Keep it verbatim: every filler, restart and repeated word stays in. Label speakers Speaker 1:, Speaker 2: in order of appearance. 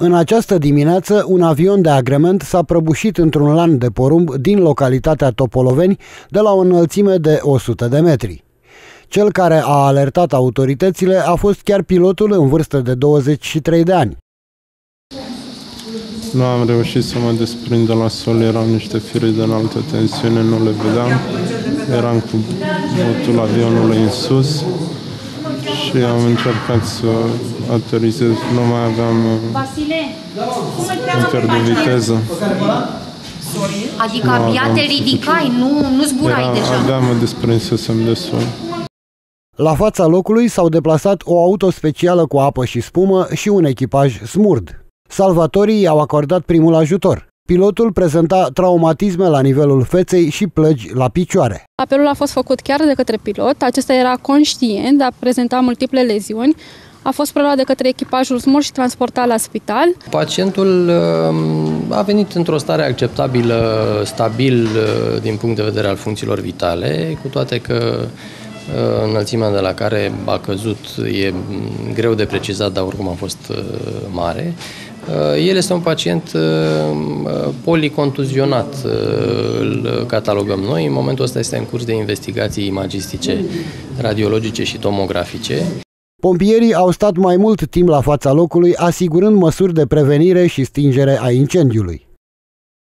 Speaker 1: În această dimineață, un avion de agrement s-a prăbușit într-un lan de porumb din localitatea Topoloveni, de la o înălțime de o sută de metri. Cel care a alertat autoritățile a fost chiar pilotul în vârstă de douăzeci și trei de ani.
Speaker 2: Nu am reușit să mă desprind de la sol, erau niște fire de înaltă tensiune, nu le vedeam. Eram cu botul avionului în sus și am încercat să aterizez, nu mai aveam inter de viteză.
Speaker 3: Adică abia te ridicai, nu, nu zburai
Speaker 2: Era,
Speaker 3: deja.
Speaker 2: abia mă desprinsesem de sol.
Speaker 1: La fața locului s-au deplasat o auto specială cu apă și spumă și un echipaj smurd. Salvatorii i-au acordat primul ajutor. Pilotul prezenta traumatisme la nivelul feței și plăgi la picioare.
Speaker 4: Apelul a fost făcut chiar de către pilot. Acesta era conștient, dar prezenta multiple leziuni. A fost preluat de către echipajul smurd și transportat la spital.
Speaker 5: Pacientul a venit într-o stare acceptabilă, stabil din punct de vedere al funcțiilor vitale, cu toate că înălțimea de la care a căzut e greu de precizat, dar oricum a fost mare. El este un pacient policontuzionat, îl catalogăm noi. În momentul ăsta este în curs de investigații imagistice, radiologice și tomografice.
Speaker 1: Pompierii au stat mai mult timp la fața locului, asigurând măsuri de prevenire și stingere a incendiului.